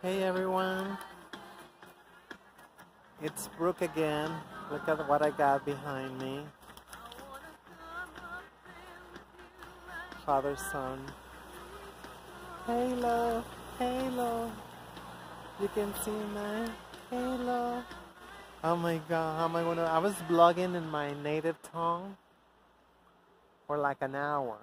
Hey everyone, it's Brooke again. Look at what I got behind me. Father, son. Halo, halo. You can see my halo. Oh my god, how am I gonna? I was blogging in my native tongue for like an hour.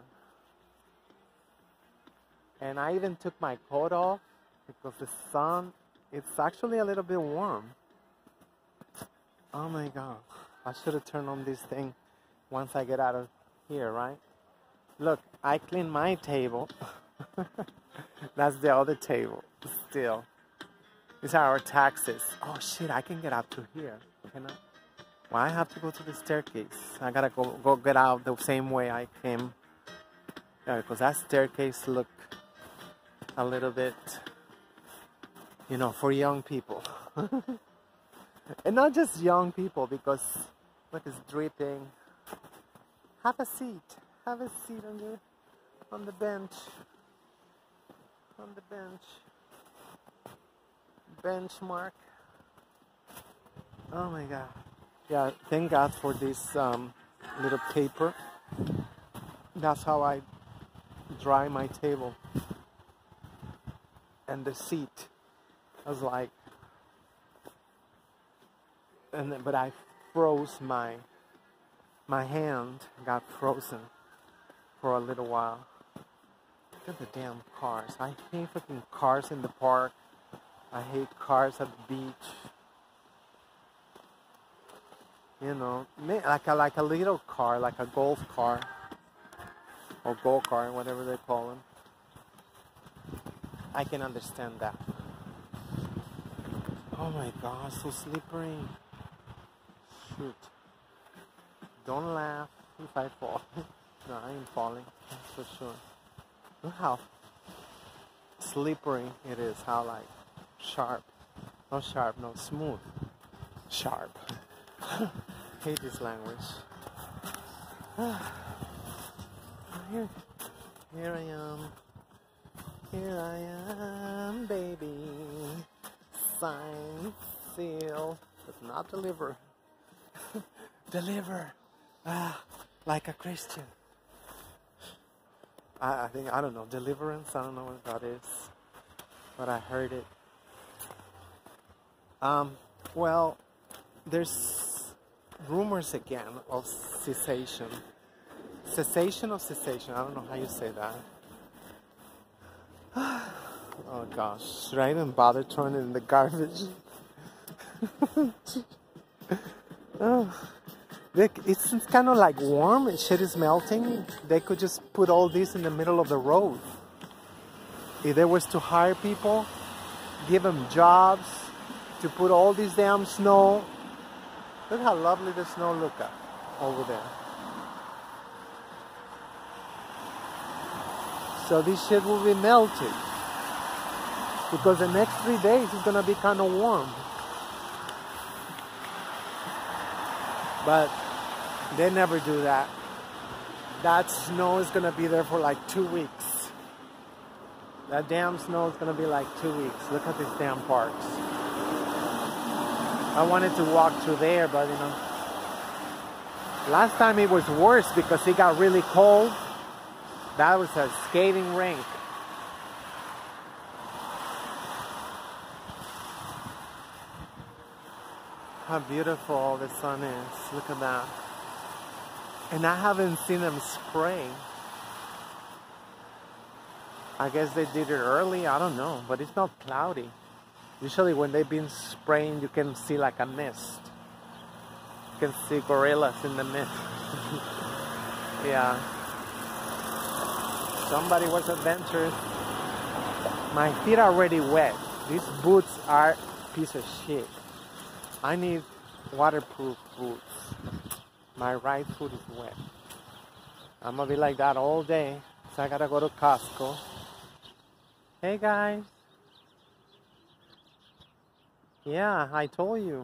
And I even took my coat off because the sun, it's actually a little bit warm. Oh my god, I should have turned on this thing once I get out of here, right? Look, I cleaned my table. That's the other table, still. These are our taxes. Oh shit, I can get up to here, can I? Well, I have to go to the staircase. I gotta go get out the same way I came. Yeah, because that staircase look a little bit, for young people. And not just young people, because look, it's dripping. Have a seat. Have a seat on the bench. On the bench. Benchmark. Oh my god. Yeah, thank God for this little paper. That's how I dry my table. And the seat. I was like, but I froze my hand got frozen for a little while. Look at the damn cars. I hate fucking cars in the park. I hate cars at the beach. Like a little car, like a golf car or go-kart, whatever they call them. I can understand that. Oh my god, so slippery. Shoot. Don't laugh if I fall. No, I ain't falling, that's for sure. Look how slippery it is, how like sharp. Not sharp, no, smooth. Sharp. Hate this language. Here I am. Here I am, baby. Sign, seal, but not deliver. Deliver. Like a Christian. I don't know, deliverance, I don't know what that is, but I heard it. Well, there's rumors again of cessation. Cessation of cessation, I don't know how you say that. Oh gosh, should I even bother throwing it in the garbage? Oh. It's kind of like warm and shit is melting. They could just put all this in the middle of the road. If they was to hire people, give them jobs to put all this damn snow. Look how lovely the snow look at over there. So this shit will be melted. Because the next 3 days is gonna be kind of warm. But they never do that. That snow is gonna be there for like 2 weeks. That damn snow is gonna be like 2 weeks. Look at these damn parks. I wanted to walk through there, but last time it was worse because it got really cold. That was a skating rink. How beautiful the sun is. Look at that. And I haven't seen them spray. I guess they did it early. I don't know. But it's not cloudy. Usually when they've been spraying, you can see like a mist. You can see gorillas in the mist. Yeah. Somebody was adventurous. My feet are already wet. These boots are a piece of shit. I need waterproof boots. My right foot is wet. I'm gonna be like that all day. So I gotta go to Costco. Hey guys. Yeah, I told you.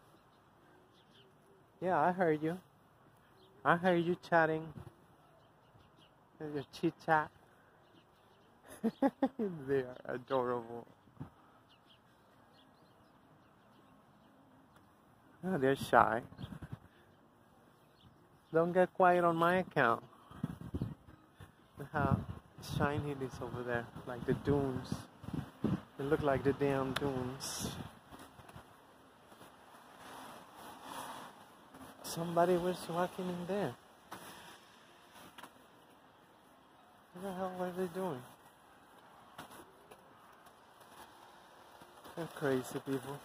Yeah, I heard you. I heard you chatting. Your chit chat. They are adorable. Oh, they're shy. Don't get quiet on my account. Look how shiny it is over there, like the dunes. They look like the damn dunes. Somebody was walking in there. What the hell are they doing? They're crazy people.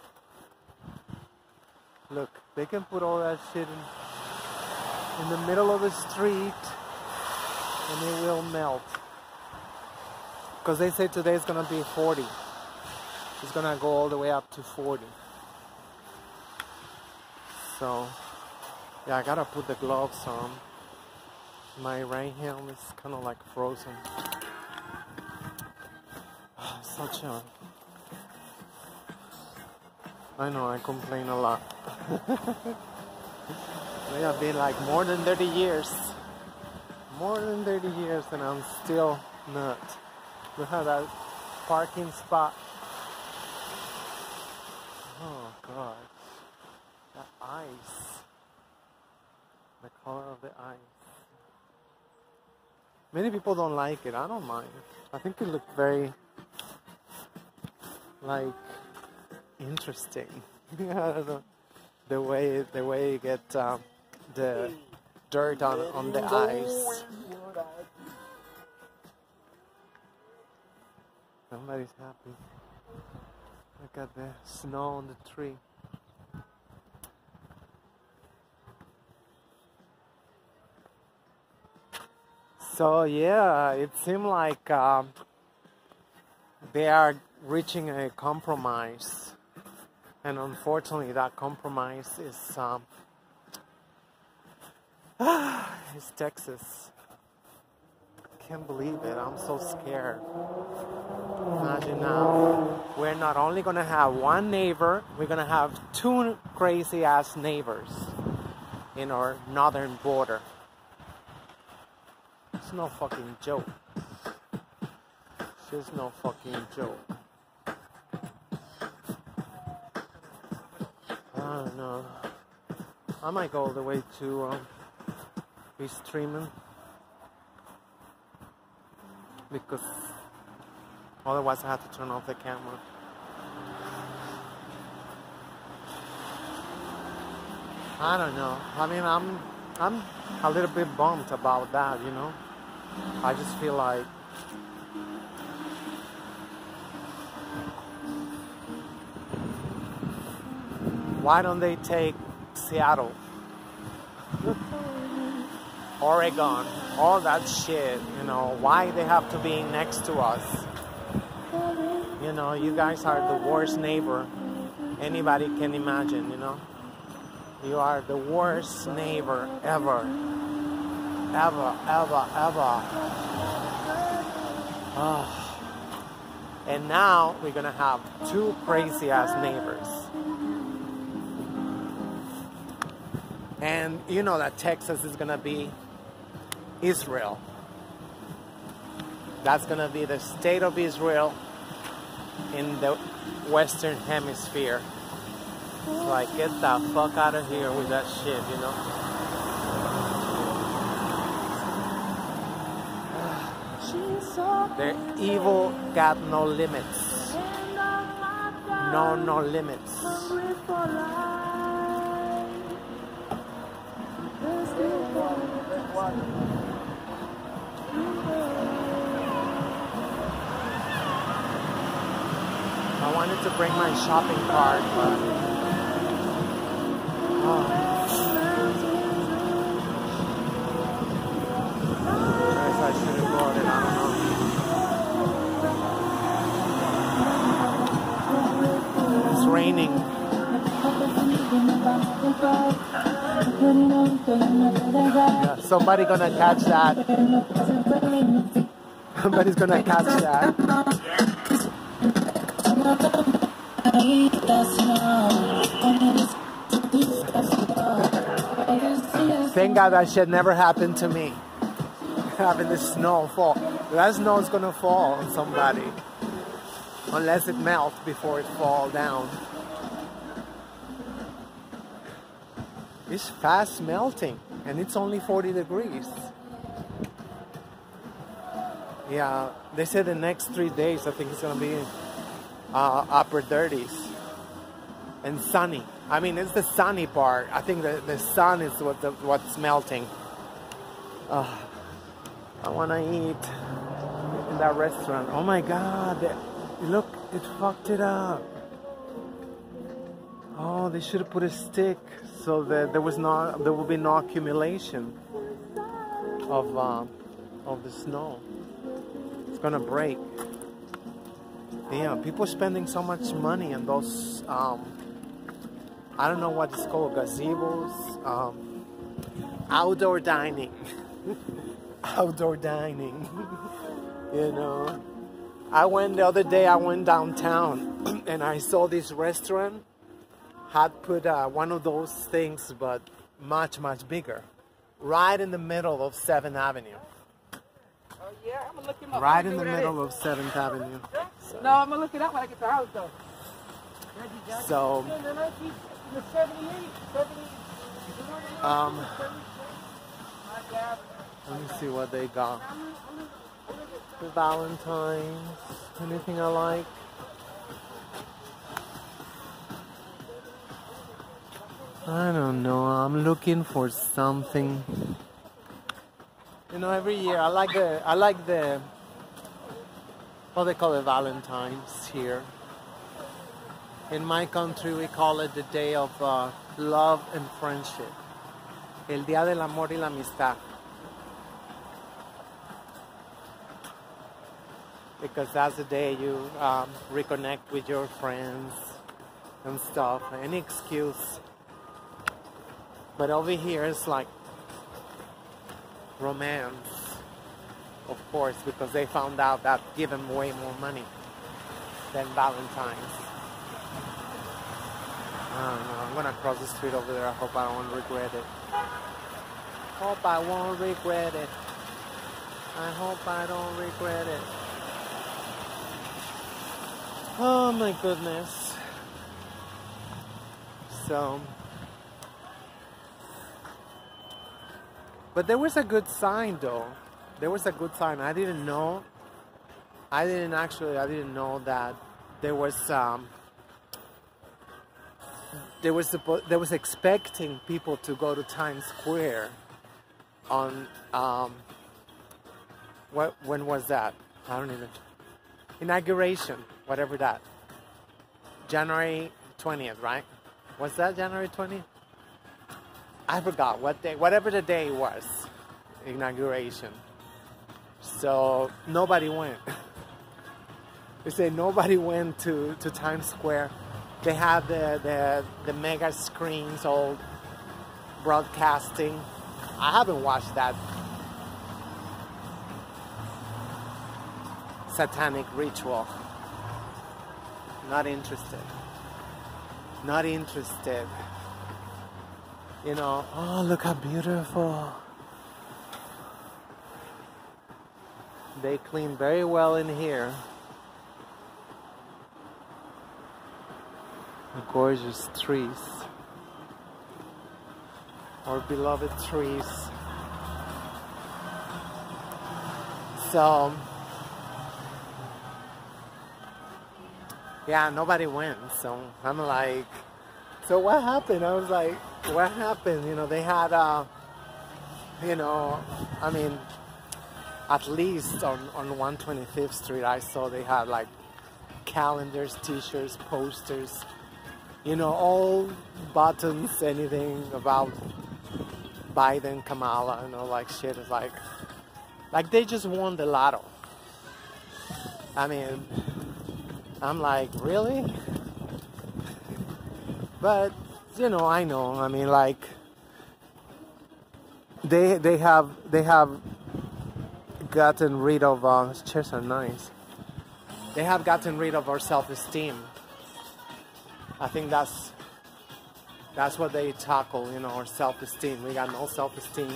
Look, they can put all that shit in the middle of the street and it will melt. Because they say today it's gonna be 40. It's gonna go all the way up to 40. So, yeah, I gotta put the gloves on. My right hand is kind of like frozen. Such a... I know, I complain a lot. They have been like more than 30 years. More than 30 years and I'm still not. Look at that parking spot. Oh God. That ice. The color of the ice. Many people don't like it. I don't mind. I think it looked very like interesting. I don't know. The way you get the dirt on the ice. Somebody's happy. Look at the snow on the tree. So yeah, it seemed like they are reaching a compromise, and unfortunately, that compromise is Texas. Can't believe it. I'm so scared. Imagine now, we're not only gonna have one neighbor, we're gonna have two crazy ass neighbors in our northern border. It's no fucking joke. It's just no fucking joke. I don't know. I might go all the way to East Tremont because otherwise I have to turn off the camera. I don't know. I mean, I'm a little bit bummed about that, you know. I just feel like why don't they take Seattle, Oregon, all that shit, you know, why they have to be next to us? You know, you guys are the worst neighbor anybody can imagine, you know. You are the worst neighbor ever. Ever, ever, ever. Oh. And now we're gonna have two crazy ass neighbors. And you know that Texas is gonna be Israel. That's gonna be the state of Israel in the Western Hemisphere. Like, get the fuck out of here with that shit, you know? Their evil got no limits. No limits. I wanted to bring my shopping cart, but I guess I should have brought it, I don't know. It's raining. Yeah, somebody gonna catch that. Somebody's gonna catch that. Thank God that shit never happened to me. Having the snow fall. That snow is gonna fall on somebody. Unless it melts before it falls down. It's fast melting, and it's only 40 degrees. Yeah, they said the next 3 days, I think it's gonna be upper 30s and sunny. I mean, it's the sunny part. I think the sun is what's melting. I wanna eat in that restaurant. Oh my God! Look, it fucked it up. Oh, they should have put a stick so that there would be no accumulation of the snow. It's gonna break. Yeah, people spending so much money on those. I don't know what it's called, gazebos, outdoor dining, outdoor dining. You know, I went the other day. I went downtown and I saw this restaurant had put one of those things, but much bigger, right in the middle of 7th Avenue. Oh yeah, I'm gonna look him up. Right in the middle of 7th Avenue. So, no, I'm gonna look it up when I get to the house though. So, let me see what they got. The Valentine's, anything I like. I don't know, I'm looking for something. You know, every year I like the what they call it, Valentine's here. In my country we call it the day of love and friendship. El Día del Amor y la Amistad. Because that's the day you reconnect with your friends and stuff. Any excuse. But over here it's like romance, of course, because they found out that give them way more money than Valentine's. I don't know, I'm gonna cross the street over there. I hope I won't regret it. Hope I won't regret it. I hope I don't regret it. Oh my goodness. So, but there was a good sign though. There was a good sign. I didn't know that there was expecting people to go to Times Square on when was that? I don't even, inauguration, whatever that. January 20th, right? Was that January 20th? I forgot what day, whatever the day was, inauguration. So nobody went. They say nobody went to Times Square. They had the mega screens all broadcasting. I haven't watched that satanic ritual. Not interested. Not interested. You know, oh, look how beautiful. They clean very well in here. Gorgeous trees. Our beloved trees. So, yeah, nobody went. So I'm like, so what happened? I was like, what happened? You know, they had, you know, I mean, at least on 125th Street, I saw they had like calendars, t-shirts, posters, you know, all buttons, anything about Biden, Kamala, you know, like shit. Is like they just won the lotto. I mean, I'm like, really? But, you know, I know. I mean, like, they have gotten rid of, chairs are nice. They have gotten rid of our self-esteem. I think that's what they tackle, you know, our self-esteem. We got no self-esteem.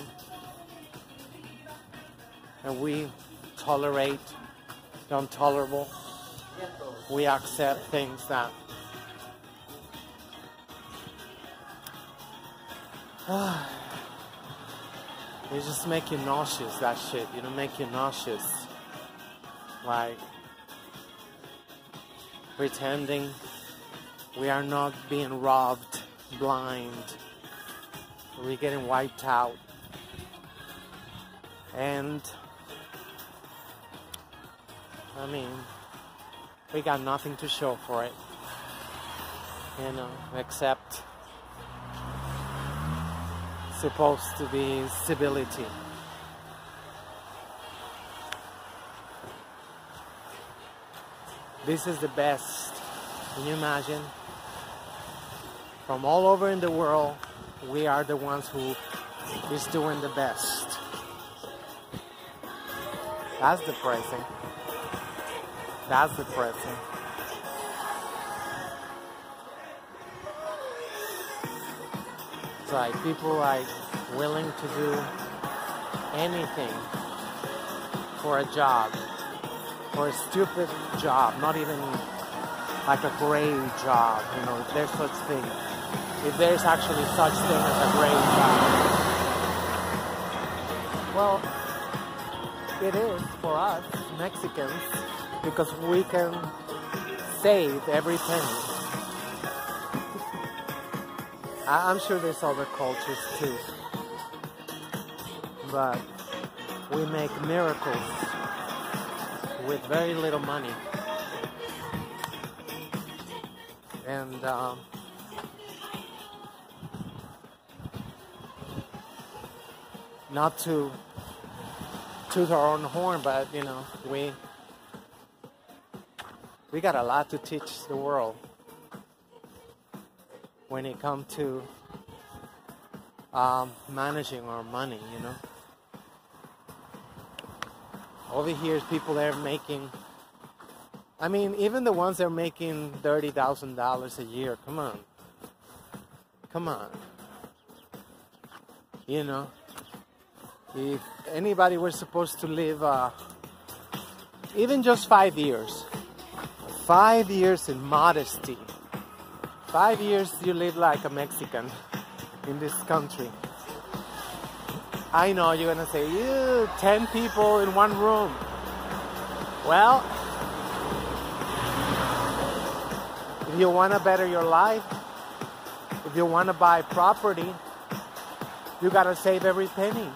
And we tolerate the intolerable. We accept things that It just make you nauseous, that shit. You know, make you nauseous. Like, pretending we are not being robbed blind. We're getting wiped out. And, I mean, we got nothing to show for it. You know, except supposed to be civility. This is the best. Can you imagine? From all over in the world, we are the ones who is doing the best. That's depressing. That's depressing. It's like people like willing to do anything for a job, for a stupid job, not even like a great job, you know, if there's such thing. If there's actually such thing as a great job. Well, it is for us Mexicans because we can save every penny. I'm sure there's other cultures too, but we make miracles with very little money. And not to toot our own horn, but you know, we got a lot to teach the world when it comes to managing our money, you know. Over here, people that are making, I mean, even the ones that are making $30,000 a year, come on. Come on. You know, if anybody was supposed to live even just 5 years, 5 years in modesty, 5 years you live like a Mexican in this country. I know you're gonna say, 10 people in one room. Well, if you wanna better your life, if you wanna buy property, you gotta save every penny.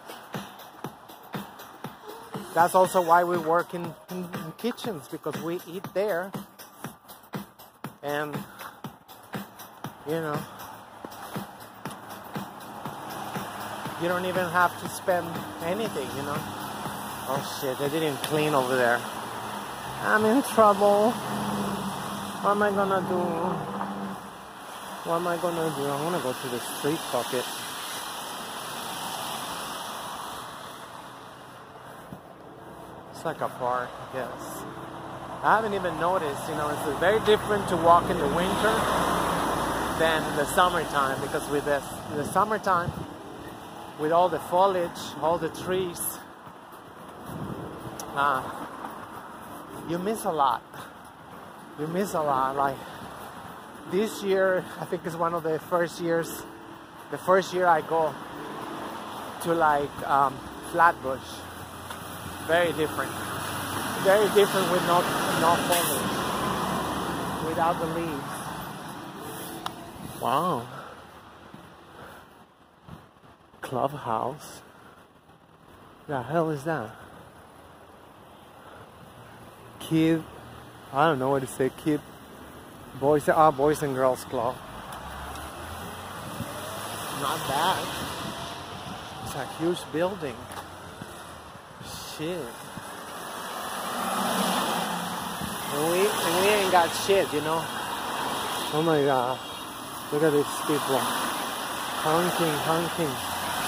That's also why we work in kitchens, because we eat there. And you know, you don't even have to spend anything, you know. Oh shit, they didn't clean over there. I'm in trouble. What am I gonna do? What am I gonna do? I'm gonna go to the street bucket. It's like a park, I guess. I haven't even noticed, you know, it's very different to walk in the winter than in the summertime, because with the summertime, with all the foliage, all the trees, you miss a lot. You miss a lot. Like this year, I think is one of the first years. The first year I go to like Flatbush. Very different. Very different with no foliage, without the leaves. Wow. Clubhouse. The hell is that? Kid, I don't know what to say. Kid, boys and girls club. Not bad. It's a huge building. Shit. And we ain't got shit, you know. Oh my god. Look at these people. Honking.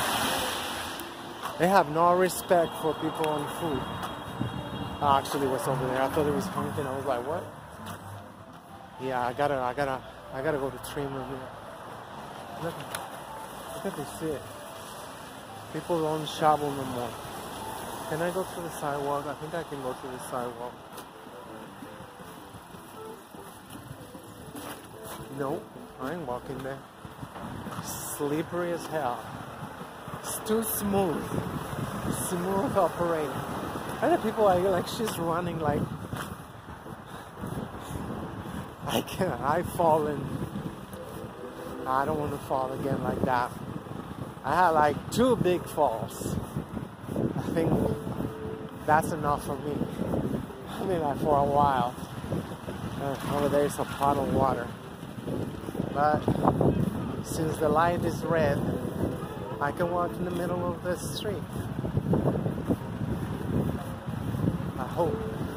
They have no respect for people on food. Actually, what's over there? I thought it was honking. I was like, what? Yeah, I gotta go to trim room here. Look at this shit. People don't shovel no more. Can I go to the sidewalk? I think I can go to the sidewalk. No, I ain't walking there. Slippery as hell. It's too smooth. Smooth operating. And the people are like, she's running like, I can't, I fall in. I don't want to fall again like that. I had like 2 big falls. I think that's enough for me. I mean, like for a while. Over there is a pot of water. But since the light is red, I can walk in the middle of the street. I hope.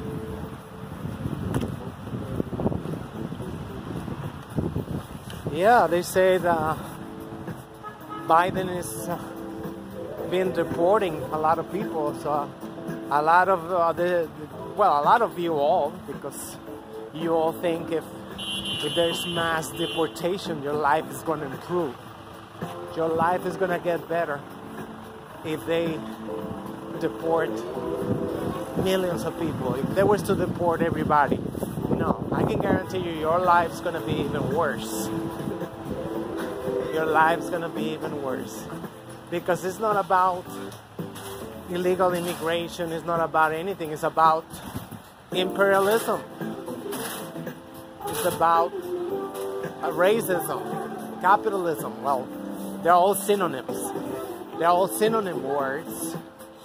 Yeah, they say that Biden is been deporting a lot of people. So a lot of a lot of you all, because you all think if there's mass deportation, your life is going to improve. Your life is going to get better if they deport millions of people. If they were to deport everybody, no, I can guarantee you your life's going to be even worse. Your life's going to be even worse. Because it's not about illegal immigration, it's not about anything, it's about imperialism. It's about racism, capitalism. Well, they're all synonyms. They're all synonym words.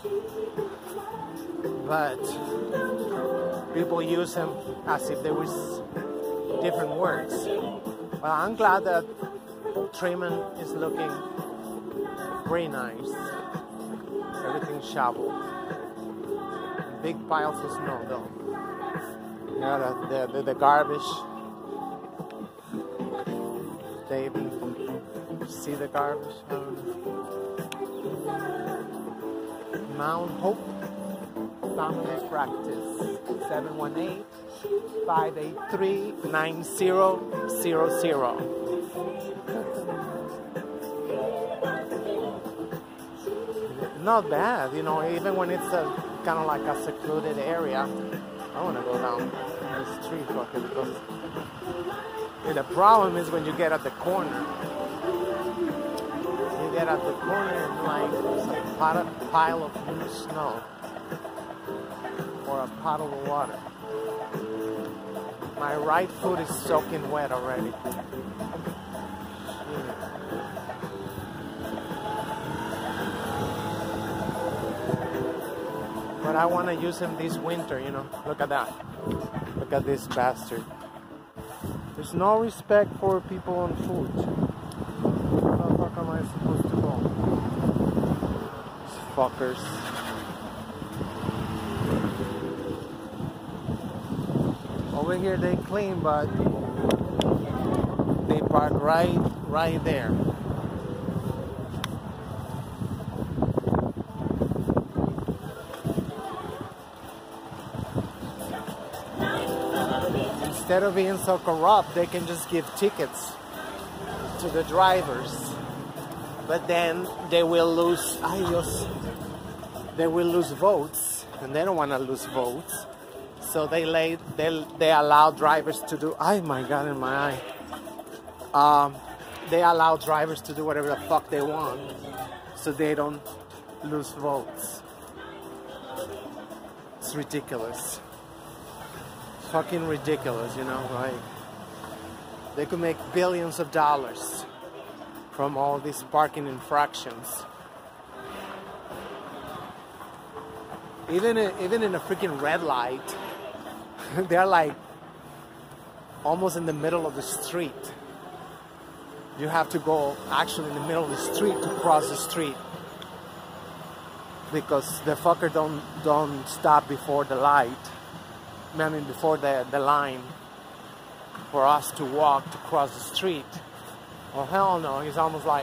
But people use them as if they were different words. Well, I'm glad that Truman is looking very nice. Everything's shoveled. Big piles of snow though. Yeah, the garbage. They even see the garbage. Mount Hope Family Practice 718-583-9000. Not bad, you know, even when it's kind of like a secluded area. I want to go down the street fucker because the problem is when you get at the corner. You get at the corner and like there's a pile of new snow or a puddle of water. My right foot is soaking wet already. But I want to use him this winter, you know. Look at that. Look at this bastard. There's no respect for people on foot. Where the fuck am I supposed to go? These fuckers. Over here they clean, but they park right there. Instead of being so corrupt, they can just give tickets to the drivers, but then they will lose votes, and they don't want to lose votes, so they allow drivers to do. Oh my God, in my eye. They allow drivers to do whatever the fuck they want, so they don't lose votes. It's ridiculous. Fucking ridiculous, you know, like they could make billions of dollars from all these parking infractions. Even in a freaking red light, they're like almost in the middle of the street. You have to go actually in the middle of the street to cross the street because the fucker don't stop before the light. I mean, before the line for us to walk to cross the street. Well, hell no, it's almost like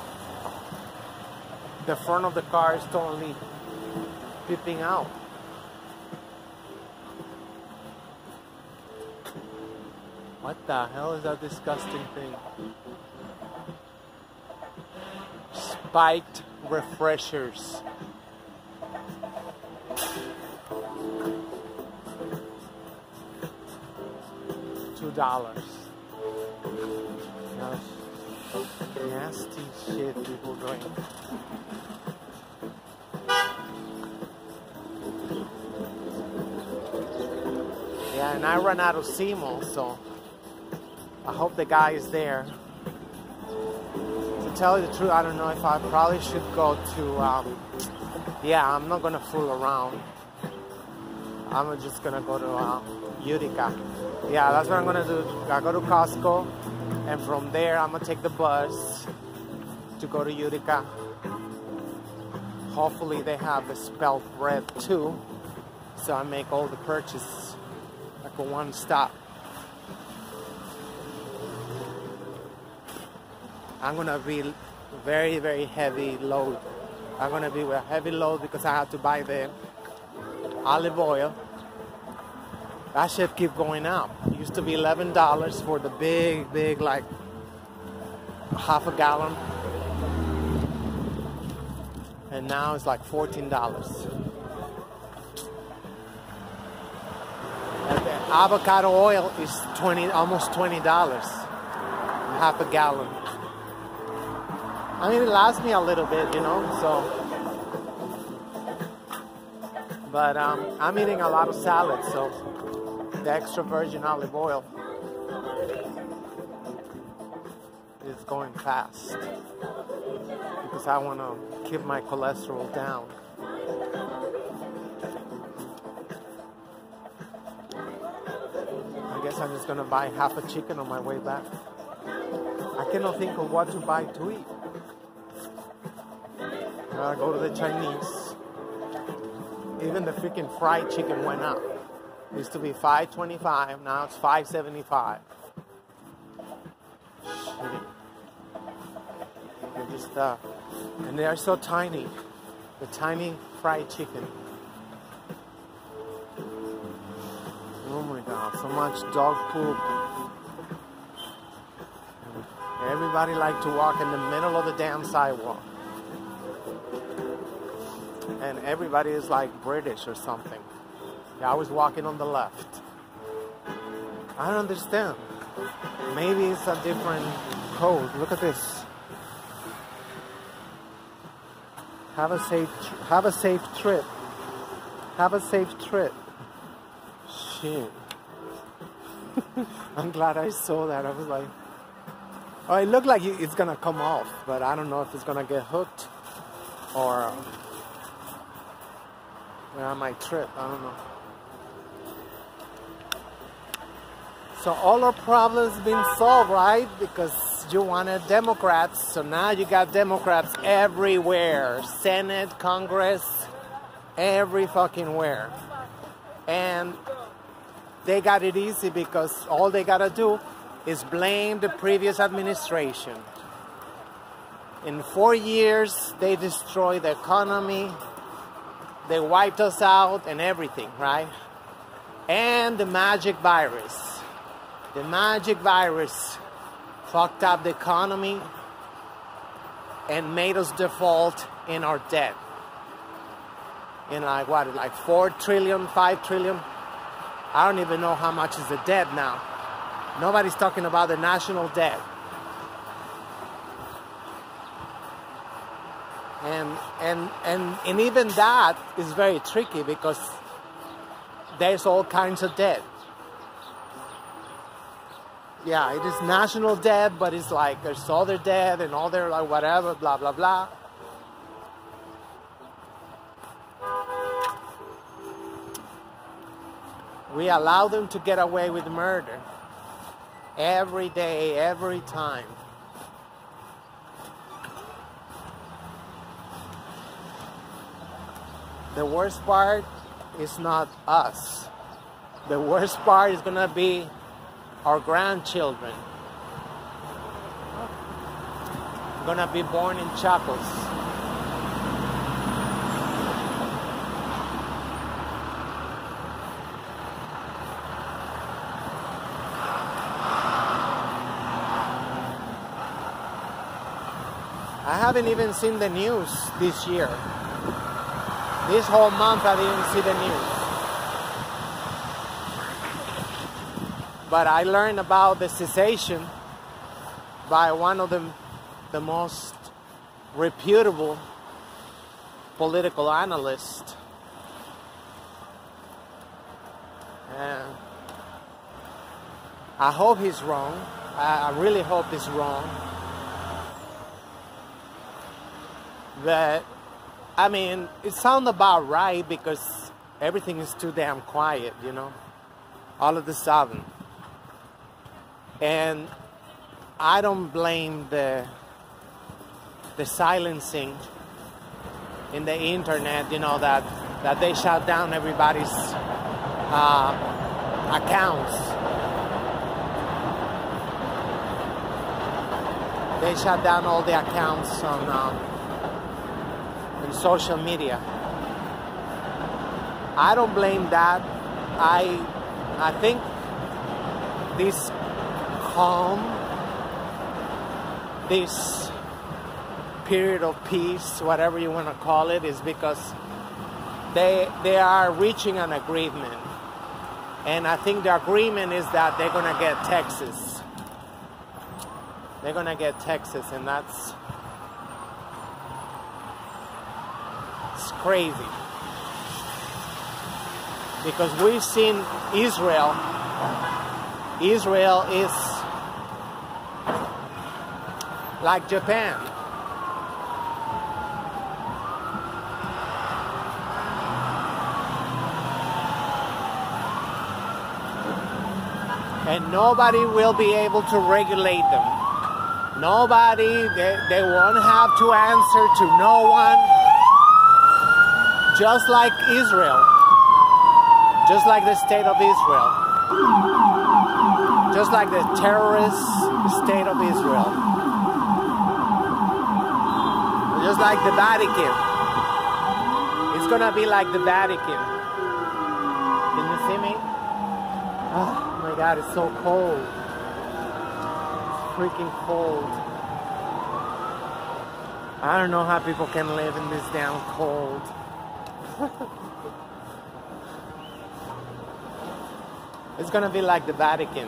the front of the car is totally peeping out. What the hell is that disgusting thing? Spiked refreshers. $2. Nasty shit people drink. Yeah, and I run out of Simo, so I hope the guy is there. To tell you the truth, I don't know if I probably should go to, yeah, I'm not gonna fool around. I'm just gonna go to Utica. Yeah, that's what I'm gonna do. I go to Costco, and from there I'm gonna take the bus to go to Utica. Hopefully they have the spelt bread too, so I make all the purchases like a one stop. I'm gonna be very, very heavy load. I'm gonna be with a heavy load because I have to buy the olive oil. That shit keep going up. It used to be $11 for the big, like half a gallon. And now it's like $14. And the avocado oil is almost $20, half a gallon. I mean, it lasts me a little bit, you know, so. But I'm eating a lot of salad, so the extra virgin olive oil is going fast because I want to keep my cholesterol down. I guess I'm just gonna buy half a chicken on my way back. I cannot think of what to buy to eat. I go to the Chinese. Even the freaking fried chicken went up. It used to be $5.25, now it's $5.75. They're just, and they are so tiny. The tiny fried chicken. Oh my God, so much dog poop. Everybody like to walk in the middle of the damn sidewalk. And everybody is like British or something. They're always walking on the left. I don't understand. Maybe it's a different code. Look at this. Have a safe trip. Have a safe trip. Shit. I'm glad I saw that. I was like, oh, it looked like it's gonna come off, but I don't know if it's gonna get hooked or I might trip. I don't know. So all our problems been solved, right? Because you wanted Democrats, so now you got Democrats everywhere. Senate, Congress, every fucking where. And they got it easy because all they gotta do is blame the previous administration. In 4 years, they destroyed the economy. They wiped us out and everything, right? And the magic virus. The magic virus fucked up the economy and made us default in our debt. In like what, like 4 trillion, 5 trillion? I don't even know how much is the debt now. Nobody's talking about the national debt. And even that is very tricky because there's all kinds of debt. Yeah, it is national debt, but it's like there's other debt and other like whatever, blah, blah, blah. We allow them to get away with murder every day, every time. The worst part is not us. The worst part is gonna be our grandchildren. Gonna be born in shackles. I haven't even seen the news this year. This whole month I didn't see the news. But I learned about the cessation by one of the the most reputable political analyst. And I hope he's wrong. I really hope he's wrong. But, I mean, it sounds about right because everything is too damn quiet, you know, all of a sudden. And I don't blame the silencing in the internet, you know, that they shut down everybody's accounts. They shut down all the accounts on social media. I don't blame that. I think this calm, this period of peace, whatever you want to call it, is because they are reaching an agreement. And I think the agreement is that they're going to get Texas. They're going to get Texas, and that's it's crazy. Because we've seen Israel. Israel is like Japan. And nobody will be able to regulate them. Nobody, they won't have to answer to no one. Just like Israel. Just like the state of Israel. Just like the terrorist state of Israel. Just like the Vatican. It's gonna be like the Vatican. Can you see me? Oh my God, it's so cold. It's freaking cold. I don't know how people can live in this damn cold. It's gonna be like the Vatican.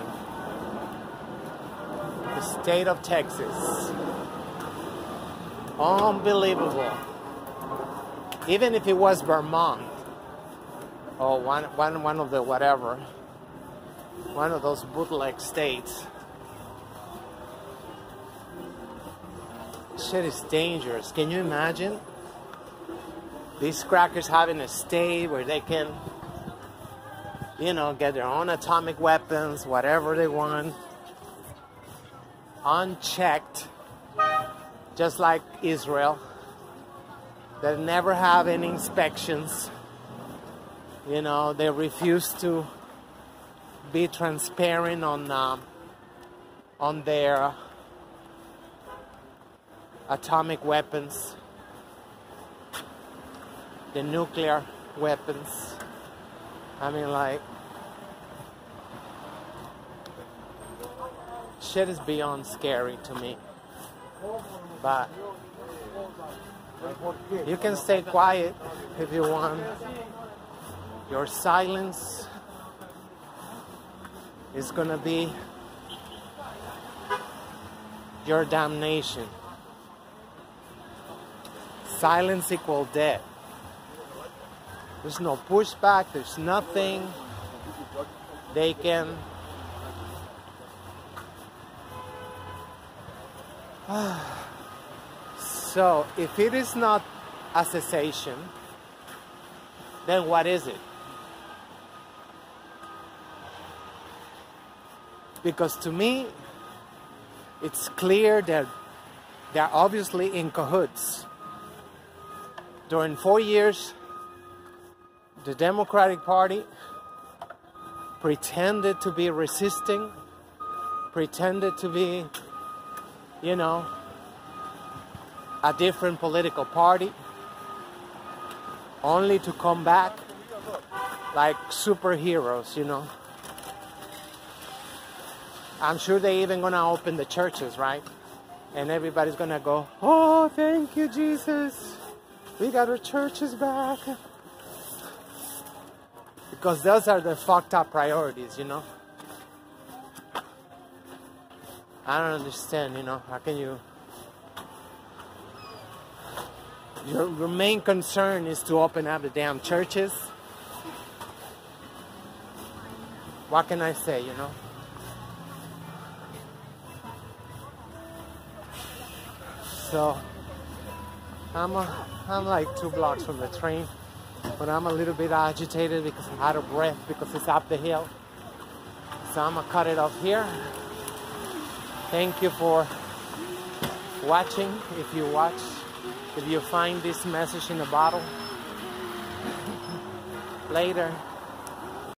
The state of Texas. Unbelievable. Even if it was Vermont or one of the whatever, one of those bootleg states. Shit is dangerous. Can you imagine? These crackers having a state where they can, you know, get their own atomic weapons, whatever they want, unchecked, just like Israel. They never have any inspections. You know, they refuse to be transparent on their atomic weapons, the nuclear weapons. I mean, like, shit is beyond scary to me. But you can stay quiet if you want. Your silence is gonna be your damnation. Silence equals death. There's no pushback, there's nothing. They can so if it is not a cessation, then what is it? Because to me, it's clear that they're obviously in cahoots. During 4 years, the Democratic Party pretended to be resisting, pretended to be, you know, a different political party, only to come back like superheroes, you know. I'm sure they're even gonna open the churches, right? And everybody's gonna go, oh, thank you, Jesus. We got our churches back. Because those are the fucked up priorities, you know. I don't understand, you know. How can you your main concern is to open up the damn churches. What can I say, you know? So I'm like 2 blocks from the train, but I'm a little bit agitated because I'm out of breath because it's up the hill. So I'm gonna cut it off here. Thank you for watching. If you find this message in a bottle, later.